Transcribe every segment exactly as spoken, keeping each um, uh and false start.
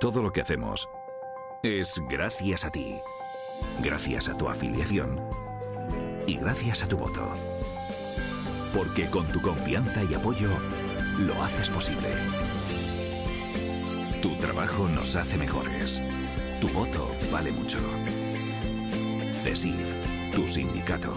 Todo lo que hacemos es gracias a ti, gracias a tu afiliación y gracias a tu voto. Porque con tu confianza y apoyo lo haces posible. Tu trabajo nos hace mejores. Tu voto vale mucho. CESIF, tu sindicato.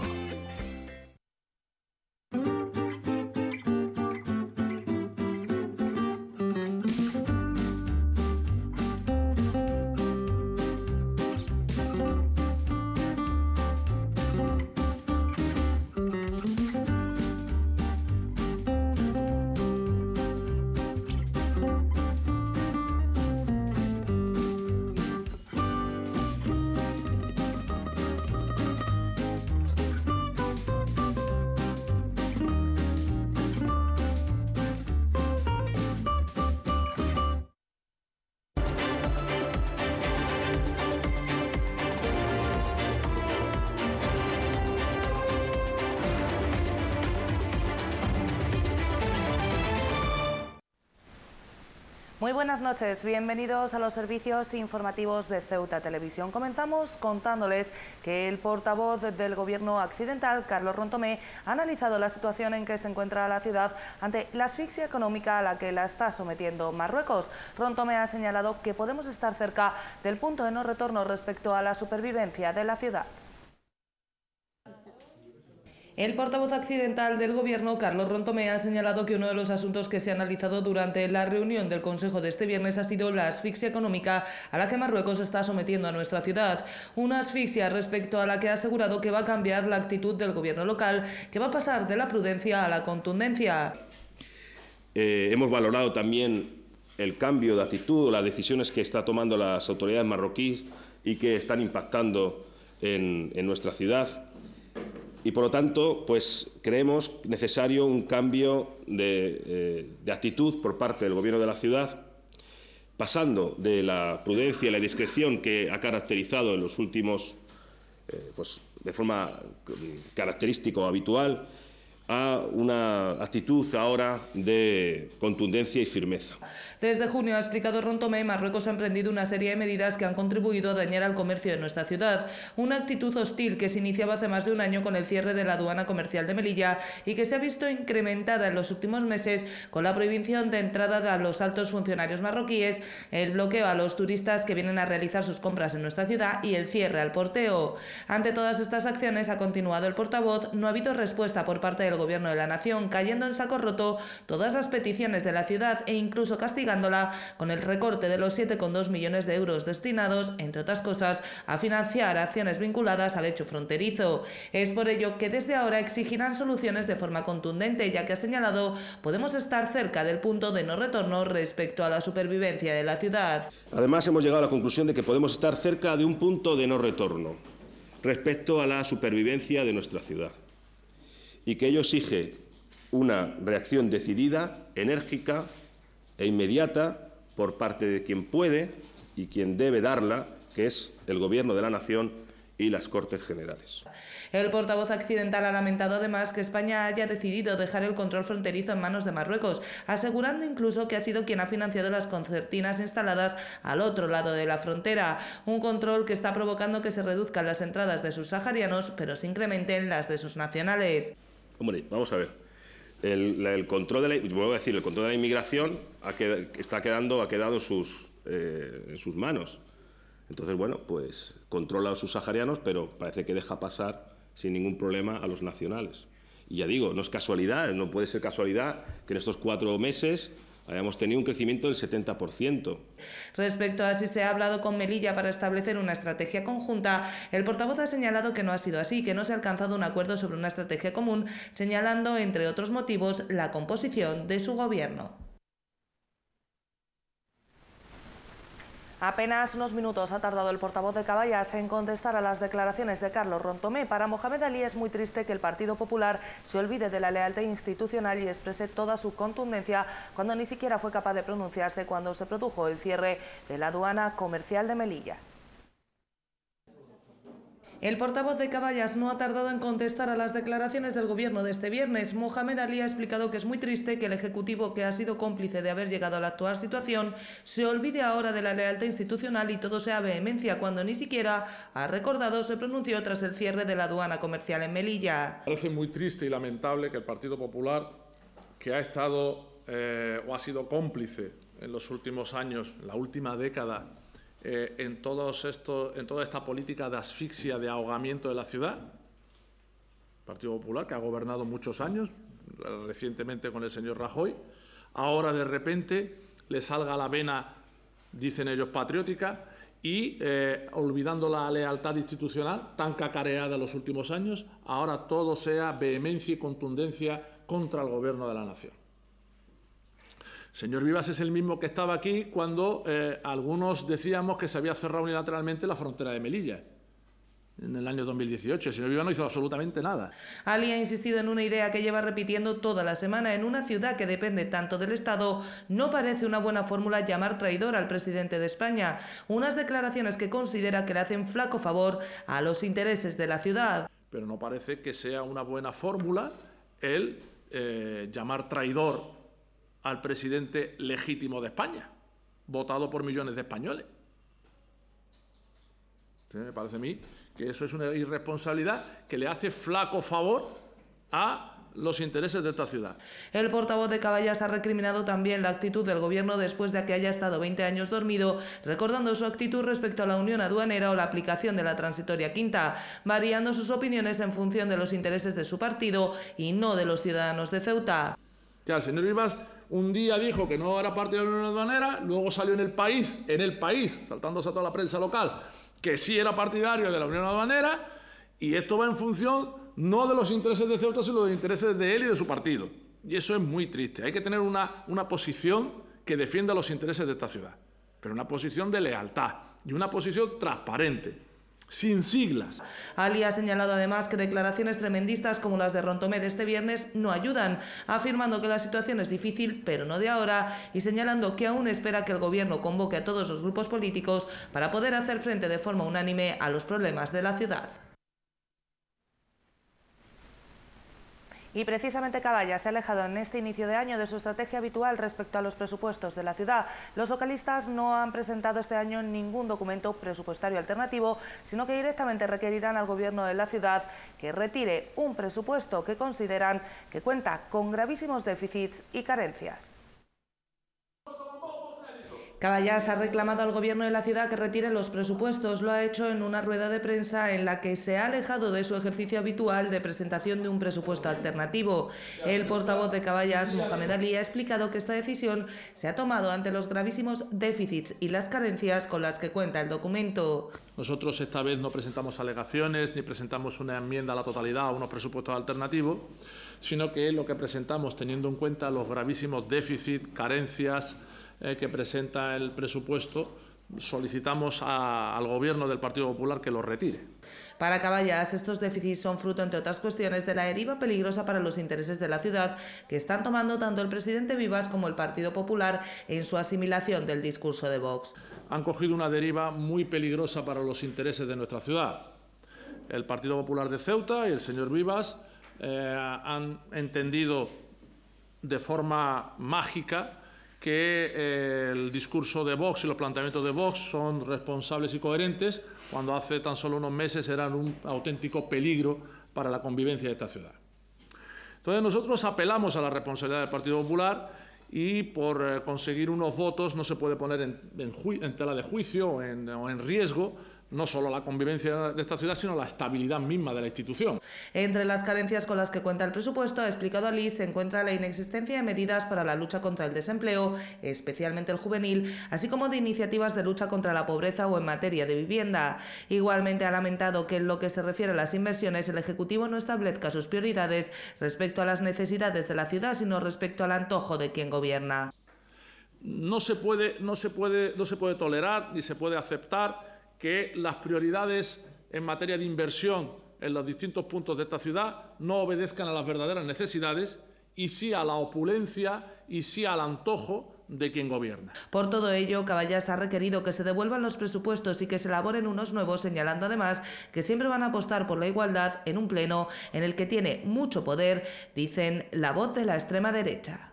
Muy buenas noches, bienvenidos a los servicios informativos de Ceuta Televisión. Comenzamos contándoles que el portavoz del Gobierno accidental, Carlos Rontomé, ha analizado la situación en que se encuentra la ciudad ante la asfixia económica a la que la está sometiendo Marruecos. Rontomé ha señalado que podemos estar cerca del punto de no retorno respecto a la supervivencia de la ciudad. El portavoz accidental del Gobierno, Carlos Rontomé, ha señalado que uno de los asuntos que se ha analizado durante la reunión del Consejo de este viernes ha sido la asfixia económica a la que Marruecos está sometiendo a nuestra ciudad. Una asfixia respecto a la que ha asegurado que va a cambiar la actitud del Gobierno local, que va a pasar de la prudencia a la contundencia. Eh, hemos valorado también el cambio de actitud, las decisiones que están tomando las autoridades marroquíes y que están impactando en, en nuestra ciudad. Y, por lo tanto, pues, creemos necesario un cambio de, eh, de actitud por parte del Gobierno de la ciudad, pasando de la prudencia y la discreción que ha caracterizado en los últimos, eh, pues, de forma característica o habitual, a una actitud ahora de contundencia y firmeza. Desde junio, ha explicado Rontomé, Marruecos ha emprendido una serie de medidas que han contribuido a dañar al comercio de nuestra ciudad. Una actitud hostil que se iniciaba hace más de un año con el cierre de la aduana comercial de Melilla y que se ha visto incrementada en los últimos meses con la prohibición de entrada a los altos funcionarios marroquíes, el bloqueo a los turistas que vienen a realizar sus compras en nuestra ciudad y el cierre al porteo. Ante todas estas acciones, ha continuado el portavoz, no ha habido respuesta por parte del Gobierno de la Nación, cayendo en saco roto todas las peticiones de la ciudad e incluso castigándola con el recorte de los siete coma dos millones de euros destinados, entre otras cosas, a financiar acciones vinculadas al hecho fronterizo. Es por ello que desde ahora exigirán soluciones de forma contundente, ya que ha señalado podemos estar cerca del punto de no retorno respecto a la supervivencia de la ciudad. Además, hemos llegado a la conclusión de que podemos estar cerca de un punto de no retorno respecto a la supervivencia de nuestra ciudad, y que ello exige una reacción decidida, enérgica e inmediata por parte de quien puede y quien debe darla, que es el Gobierno de la Nación y las Cortes Generales. El portavoz accidental ha lamentado además que España haya decidido dejar el control fronterizo en manos de Marruecos, asegurando incluso que ha sido quien ha financiado las concertinas instaladas al otro lado de la frontera, un control que está provocando que se reduzcan las entradas de sus saharianos, pero se incrementen las de sus nacionales. Hombre, vamos a ver. El, el control de la, vuelvo a decir, el control de la inmigración ha qued, está quedando, ha quedado sus, eh, en sus manos. Entonces, bueno, pues controla a sus saharianos, pero parece que deja pasar sin ningún problema a los nacionales. Y ya digo, no es casualidad, no puede ser casualidad que en estos cuatro meses hayamos tenido un crecimiento del setenta por ciento. Respecto a si se ha hablado con Melilla para establecer una estrategia conjunta, el portavoz ha señalado que no ha sido así, que no se ha alcanzado un acuerdo sobre una estrategia común, señalando, entre otros motivos, la composición de su gobierno. Apenas unos minutos ha tardado el portavoz de Caballas en contestar a las declaraciones de Carlos Rontomé. Para Mohamed Ali es muy triste que el Partido Popular se olvide de la lealtad institucional y exprese toda su contundencia cuando ni siquiera fue capaz de pronunciarse cuando se produjo el cierre de la aduana comercial de Melilla. El portavoz de Caballas no ha tardado en contestar a las declaraciones del Gobierno de este viernes. Mohamed Ali ha explicado que es muy triste que el Ejecutivo, que ha sido cómplice de haber llegado a la actual situación, se olvide ahora de la lealtad institucional y todo sea vehemencia, cuando ni siquiera, ha recordado, se pronunció tras el cierre de la aduana comercial en Melilla. Parece muy triste y lamentable que el Partido Popular, que ha estado eh, o ha sido cómplice en los últimos años, la última década, Eh, en, todos estos, en toda esta política de asfixia, de ahogamiento de la ciudad. El Partido Popular, que ha gobernado muchos años, recientemente con el señor Rajoy, ahora de repente le salga la vena, dicen ellos, patriótica, y eh, olvidando la lealtad institucional tan cacareada en los últimos años, ahora todo sea vehemencia y contundencia contra el Gobierno de la nación. Señor Vivas es el mismo que estaba aquí cuando eh, algunos decíamos que se había cerrado unilateralmente la frontera de Melilla en el año dos mil dieciocho. El señor Vivas no hizo absolutamente nada. Ali ha insistido en una idea que lleva repitiendo toda la semana. En una ciudad que depende tanto del Estado, no parece una buena fórmula llamar traidor al presidente de España. Unas declaraciones que considera que le hacen flaco favor a los intereses de la ciudad. Pero no parece que sea una buena fórmula el eh, llamar traidor al presidente legítimo de España, votado por millones de españoles. ¿Sí? Me parece a mí que eso es una irresponsabilidad que le hace flaco favor a los intereses de esta ciudad. El portavoz de Caballas ha recriminado también la actitud del Gobierno después de que haya estado veinte años dormido, recordando su actitud respecto a la unión aduanera o la aplicación de la transitoria quinta, variando sus opiniones en función de los intereses de su partido y no de los ciudadanos de Ceuta. Ya, el señor Vivas un día dijo que no era parte de la unión aduanera, luego salió en el país, en el país, saltándose a toda la prensa local, que sí era partidario de la unión aduanera, y esto va en función no de los intereses de Ceuta, sino de los intereses de él y de su partido. Y eso es muy triste. Hay que tener una, una posición que defienda los intereses de esta ciudad, pero una posición de lealtad y una posición transparente, sin siglas. Ali ha señalado además que declaraciones tremendistas como las de Rontomé de este viernes no ayudan, afirmando que la situación es difícil, pero no de ahora, y señalando que aún espera que el Gobierno convoque a todos los grupos políticos para poder hacer frente de forma unánime a los problemas de la ciudad. Y precisamente Caballas se ha alejado en este inicio de año de su estrategia habitual respecto a los presupuestos de la ciudad. Los localistas no han presentado este año ningún documento presupuestario alternativo, sino que directamente requerirán al Gobierno de la ciudad que retire un presupuesto que consideran que cuenta con gravísimos déficits y carencias. Caballas ha reclamado al Gobierno de la ciudad que retire los presupuestos. Lo ha hecho en una rueda de prensa en la que se ha alejado de su ejercicio habitual de presentación de un presupuesto alternativo. El portavoz de Caballas, Mohamed Ali, ha explicado que esta decisión se ha tomado ante los gravísimos déficits y las carencias con las que cuenta el documento. Nosotros esta vez no presentamos alegaciones ni presentamos una enmienda a la totalidad o unos presupuestos alternativos, sino que lo que presentamos, teniendo en cuenta los gravísimos déficits, carencias Eh, que presenta el presupuesto, solicitamos a, al Gobierno del Partido Popular que lo retire. Para Caballas, estos déficits son fruto, entre otras cuestiones, de la deriva peligrosa para los intereses de la ciudad que están tomando tanto el presidente Vivas como el Partido Popular en su asimilación del discurso de Vox. Han cogido una deriva muy peligrosa para los intereses de nuestra ciudad. El Partido Popular de Ceuta y el señor Vivas eh, han entendido de forma mágica que eh, el discurso de Vox y los planteamientos de Vox son responsables y coherentes, cuando hace tan solo unos meses eran un auténtico peligro para la convivencia de esta ciudad. Entonces nosotros apelamos a la responsabilidad del Partido Popular y por eh, conseguir unos votos no se puede poner en, en, en tela de juicio o en, o en riesgo no solo la convivencia de esta ciudad, sino la estabilidad misma de la institución. Entre las carencias con las que cuenta el presupuesto, ha explicado Ali, se encuentra la inexistencia de medidas para la lucha contra el desempleo, especialmente el juvenil, así como de iniciativas de lucha contra la pobreza o en materia de vivienda. Igualmente ha lamentado que en lo que se refiere a las inversiones, el Ejecutivo no establezca sus prioridades respecto a las necesidades de la ciudad, sino respecto al antojo de quien gobierna. No se puede, no se puede, no se puede tolerar ni se puede aceptar que las prioridades en materia de inversión en los distintos puntos de esta ciudad no obedezcan a las verdaderas necesidades y sí a la opulencia y sí al antojo de quien gobierna. Por todo ello, Caballas ha requerido que se devuelvan los presupuestos y que se elaboren unos nuevos, señalando además que siempre van a apostar por la igualdad en un pleno en el que tiene mucho poder, dicen la voz de la extrema derecha.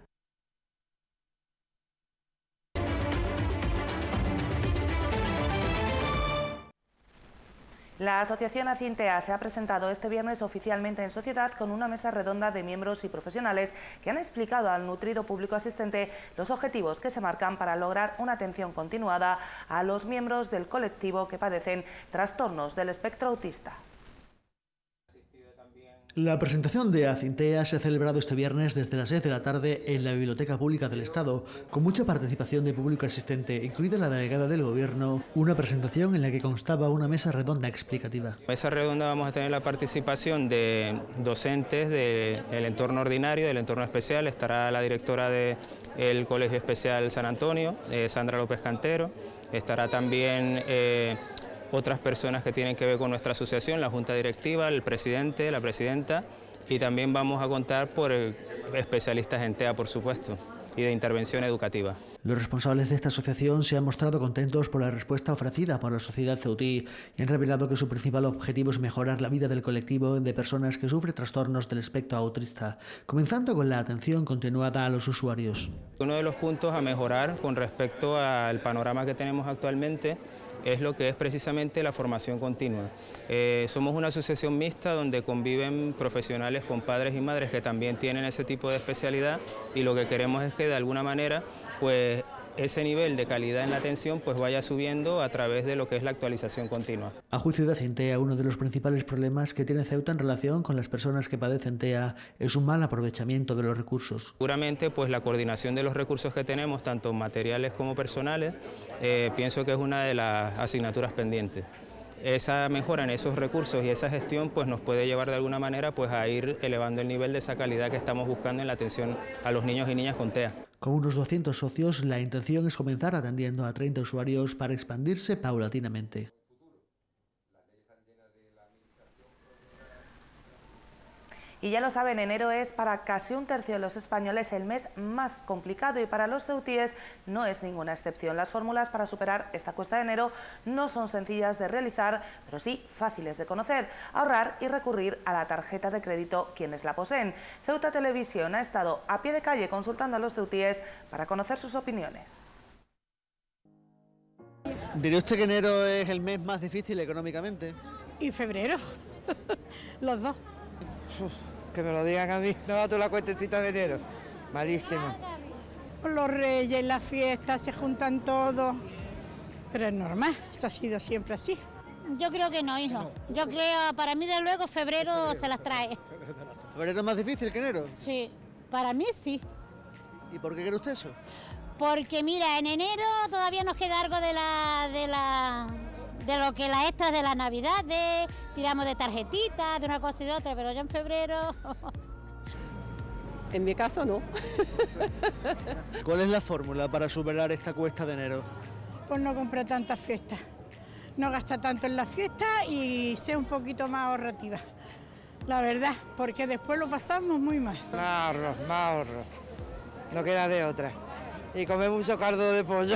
La asociación Acintea se ha presentado este viernes oficialmente en sociedad con una mesa redonda de miembros y profesionales que han explicado al nutrido público asistente los objetivos que se marcan para lograr una atención continuada a los miembros del colectivo que padecen trastornos del espectro autista. La presentación de Acintea se ha celebrado este viernes desde las seis de la tarde en la Biblioteca Pública del Estado, con mucha participación de público asistente, incluida la delegada del Gobierno, una presentación en la que constaba una mesa redonda explicativa. En mesa redonda vamos a tener la participación de docentes del entorno ordinario, del entorno especial. Estará la directora del Colegio Especial San Antonio, eh, Sandra López Cantero. Estará también Eh, otras personas que tienen que ver con nuestra asociación, la Junta Directiva, el presidente, la presidenta, y también vamos a contar por especialistas en T E A, por supuesto, y de intervención educativa. Los responsables de esta asociación se han mostrado contentos por la respuesta ofrecida por la sociedad ceutí y han revelado que su principal objetivo es mejorar la vida del colectivo de personas que sufren trastornos del espectro autista, comenzando con la atención continuada a los usuarios. Uno de los puntos a mejorar con respecto al panorama que tenemos actualmente es lo que es precisamente la formación continua. Eh, somos una asociación mixta donde conviven profesionales con padres y madres que también tienen ese tipo de especialidad, y lo que queremos es que de alguna manera pues ese nivel de calidad en la atención pues vaya subiendo a través de lo que es la actualización continua. A juicio de Acintea, uno de los principales problemas que tiene Ceuta en relación con las personas que padecen T E A es un mal aprovechamiento de los recursos. Seguramente pues la coordinación de los recursos que tenemos, tanto materiales como personales, eh, pienso que es una de las asignaturas pendientes. Esa mejora en esos recursos y esa gestión pues nos puede llevar de alguna manera pues a ir elevando el nivel de esa calidad que estamos buscando en la atención a los niños y niñas con T E A. Con unos doscientos socios, la intención es comenzar atendiendo a treinta usuarios para expandirse paulatinamente. Y ya lo saben, enero es para casi un tercio de los españoles el mes más complicado, y para los ceutíes no es ninguna excepción. Las fórmulas para superar esta cuesta de enero no son sencillas de realizar, pero sí fáciles de conocer, ahorrar y recurrir a la tarjeta de crédito quienes la poseen. Ceuta Televisión ha estado a pie de calle consultando a los ceutíes para conocer sus opiniones. ¿Diría usted que enero es el mes más difícil económicamente? Y febrero, los dos. Uf, que me lo digan a mí, no va tú la cuentecita de enero, malísimo. Los reyes, las fiestas, se juntan todos, pero es normal, eso ha sido siempre así. Yo creo que no, hijo. Yo creo, para mí, de luego, febrero se las trae. ¿Febrero es más difícil que enero? Sí, para mí sí. ¿Y por qué cree usted eso? Porque mira, en enero todavía nos queda algo de la, de la, de lo que la extra de la Navidad, de tiramos de tarjetitas, de una cosa y de otra, pero ya en febrero. En mi caso no. ¿Cuál es la fórmula para superar esta cuesta de enero? Pues no comprar tantas fiestas, no gasta tanto en las fiestas y ser un poquito más ahorrativa, la verdad, porque después lo pasamos muy mal. Más ahorro, más ahorro, no queda de otra. Y comer mucho caldo de pollo.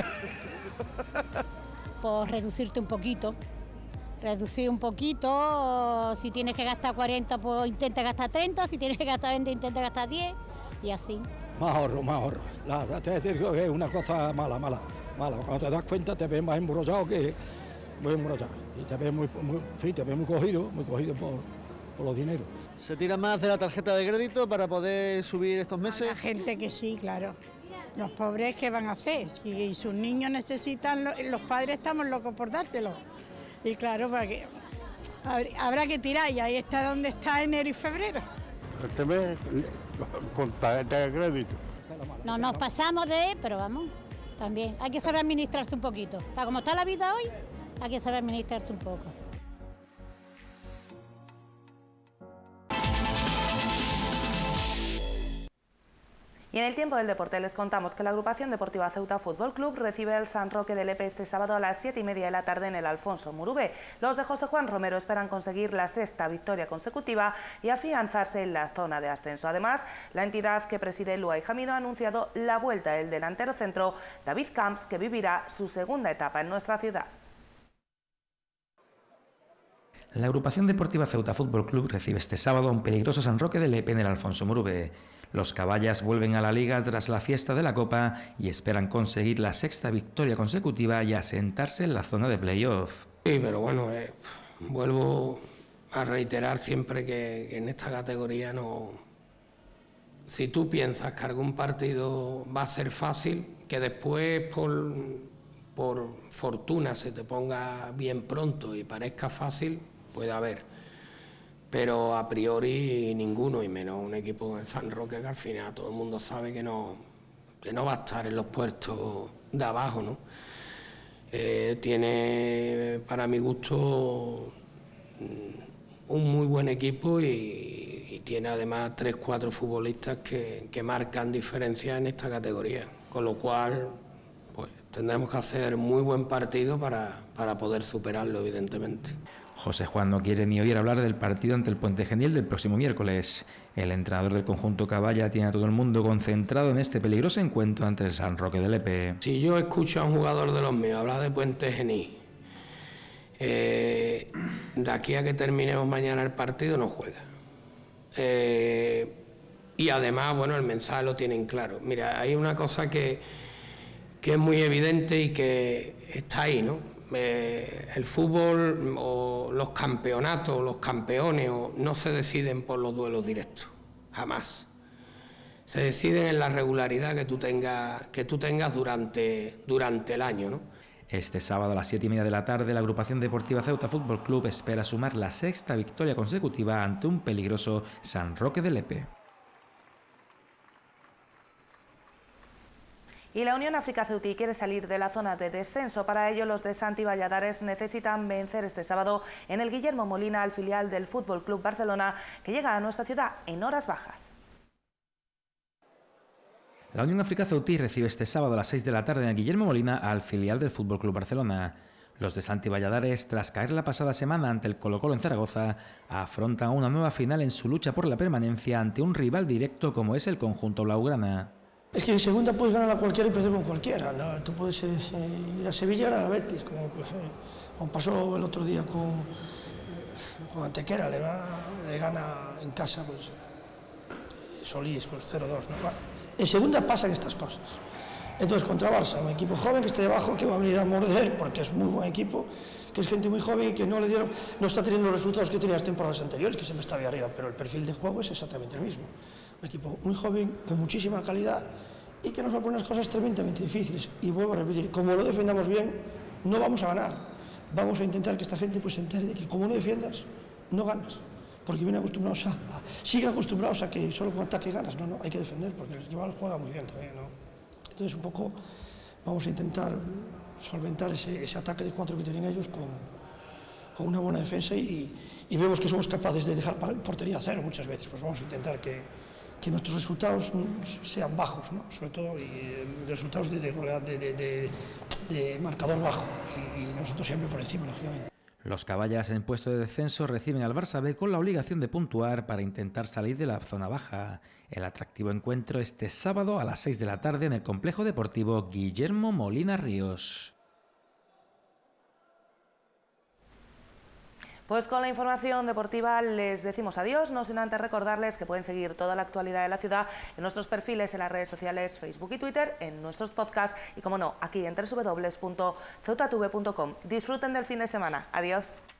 Pues reducirte un poquito, reducir un poquito, si tienes que gastar cuarenta, pues intenta gastar treinta, si tienes que gastar veinte, intenta gastar diez, y así. Más ahorro, más ahorro. La verdad te digo que es una cosa mala, mala, mala. Cuando te das cuenta te ves más embrollado que muy embrollado. Y te ves muy, muy, sí, te ves muy cogido, muy cogido por, por los dineros. ¿Se tira más de la tarjeta de crédito para poder subir estos meses? La gente que sí, claro. Los pobres, ¿qué van a hacer? Si sus niños necesitan, los padres estamos locos por dárselo. Y claro, para que habrá que tirar, y ahí está donde está enero y febrero. Este mes con tarjeta de crédito. No nos pasamos de, pero vamos, también hay que saber administrarse un poquito. Para como está la vida hoy, hay que saber administrarse un poco. Y en el tiempo del deporte les contamos que la agrupación deportiva Ceuta Fútbol Club recibe al San Roque de Lepe este sábado a las siete y media de la tarde en el Alfonso Murube. Los de José Juan Romero esperan conseguir la sexta victoria consecutiva y afianzarse en la zona de ascenso. Además, la entidad que preside Luay Jamido ha anunciado la vuelta del delantero centro David Camps, que vivirá su segunda etapa en nuestra ciudad. La agrupación deportiva Ceuta Fútbol Club recibe este sábado a un peligroso San Roque de Lepe en el Alfonso Murube. Los caballas vuelven a la liga tras la fiesta de la Copa y esperan conseguir la sexta victoria consecutiva y asentarse en la zona de playoff. Sí, pero bueno, eh, vuelvo a reiterar siempre que, que en esta categoría no... Si tú piensas que algún partido va a ser fácil, que después por, por fortuna se te ponga bien pronto y parezca fácil, puede haber. Pero a priori ninguno, y menos un equipo en San Roque que al final todo el mundo sabe que no, que no va a estar en los puestos de abajo, ¿no? Eh, tiene, para mi gusto, un muy buen equipo y, y tiene además tres, cuatro futbolistas que, que marcan diferencias en esta categoría, con lo cual pues, tendremos que hacer muy buen partido para, para poder superarlo, evidentemente. José Juan no quiere ni oír hablar del partido ante el Puente Genil del próximo miércoles. El entrenador del conjunto Caballa tiene a todo el mundo concentrado en este peligroso encuentro ante el San Roque de Lepe. Si yo escucho a un jugador de los míos hablar de Puente Genil, eh, de aquí a que terminemos mañana el partido no juega. Eh, y además, bueno, el mensaje lo tienen claro. Mira, hay una cosa que, que es muy evidente y que está ahí, ¿no? Eh, el fútbol o los campeonatos, los campeones o, no se deciden por los duelos directos, jamás. Se deciden en la regularidad que tú tengas, que tú tengas durante, durante el año, ¿no? Este sábado a las siete y media de la tarde, la agrupación deportiva Ceuta Fútbol Club espera sumar la sexta victoria consecutiva ante un peligroso San Roque de Lepe. Y la Unión África Ceutí quiere salir de la zona de descenso. Para ello, los de Santi Valladares necesitan vencer este sábado en el Guillermo Molina al filial del Fútbol Club Barcelona, que llega a nuestra ciudad en horas bajas. La Unión África Ceutí recibe este sábado a las seis de la tarde en el Guillermo Molina al filial del Fútbol Club Barcelona. Los de Santi Valladares, tras caer la pasada semana ante el Colo-Colo en Zaragoza, afrontan una nueva final en su lucha por la permanencia ante un rival directo como es el conjunto blaugrana. Es que en segunda puedes ganar a cualquiera y perder con cualquiera, ¿no? Tú puedes eh, ir a Sevilla y ganar a Betis, como, pues, eh, como pasó el otro día con, con Antequera, le, va, le gana en casa pues, Solís, pues cero dos, ¿no? Bueno, en segunda pasan estas cosas. Entonces contra Barça, un equipo joven que está debajo, que va a venir a morder, porque es muy buen equipo, que es gente muy joven y que no le dieron, no está teniendo los resultados que tenía las temporadas anteriores, que siempre estaba arriba, pero el perfil de juego es exactamente el mismo. Un equipo muy joven, con muchísima calidad y que nos va a poner cosas tremendamente difíciles. Y vuelvo a repetir, como lo defendamos bien, no vamos a ganar. Vamos a intentar que esta gente pues, se entere de que como no defiendas, no ganas. Porque vienen acostumbrados a, a, siguen acostumbrados a que solo con ataque ganas. No, no, hay que defender, porque el rival juega muy bien también, ¿no? Entonces un poco vamos a intentar solventar ese, ese ataque de cuatro que tienen ellos con, con una buena defensa y, y vemos que somos capaces de dejar portería a cero muchas veces. Pues vamos a intentar que que nuestros resultados sean bajos, ¿no? Sobre todo y resultados de, de, de, de, de marcador bajo y, y nosotros siempre por encima, lógicamente. Los caballas en puesto de descenso reciben al Barça B con la obligación de puntuar para intentar salir de la zona baja. El atractivo encuentro este sábado a las seis de la tarde en el complejo deportivo Guillermo Molina Ríos. Pues con la información deportiva les decimos adiós, no sin antes recordarles que pueden seguir toda la actualidad de la ciudad en nuestros perfiles en las redes sociales Facebook y Twitter, en nuestros podcasts y, como no, aquí en doble u doble u doble u punto ceutatv punto com. Disfruten del fin de semana. Adiós.